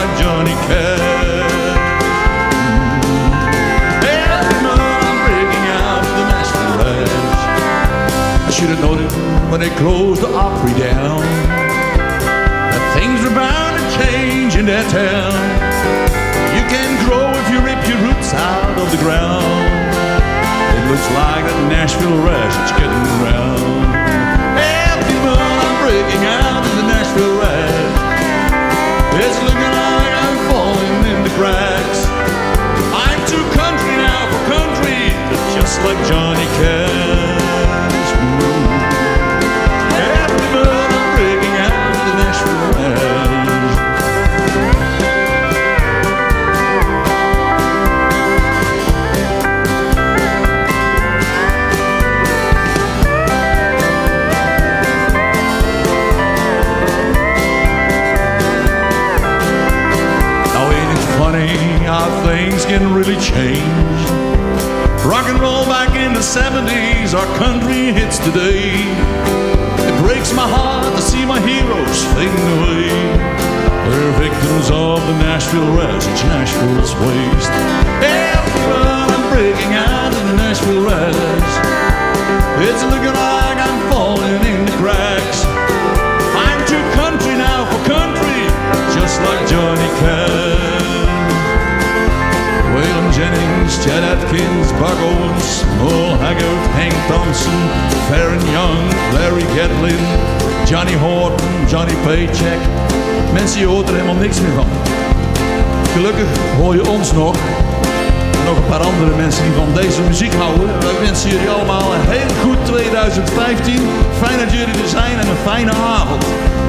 like Johnny Cash. Every month I'm breaking out of the Nashville Rush. I should have known it when they closed the Opry down, that things were bound to change in that town. You can grow if you rip your roots out of the ground. It looks like that Nashville Rush is getting around. Every month I'm breaking out of the Nashville Rush. It's looking like I'm falling in the cracks. I'm too country now for country, just like Johnny Cash. Every month I'm breaking out of the Nashville Rush. Funny how things can really change. Rock and roll back in the 70s, our country hits today. It breaks my heart to see my heroes fading away. They're victims of the Nashville Rush, it's Nashville's waste. Everyone, I'm breaking out of the Nashville Rush. It's looking like I'm falling in the cracks. I'm too country now for country, just like Johnny Cash. Waylon Jennings, Chet Atkins, Buck Owens, Merle Haggard, Hank Thompson, Farron Young, Larry Gatlin, Johnny Horton, Johnny Paycheck. Mensen, je hoort er helemaal niks meer van. Gelukkig hoor je ons nog. En nog een paar andere mensen die van deze muziek houden. Wij wensen jullie allemaal een heel goed 2015. Fijn dat jullie er zijn en een fijne avond.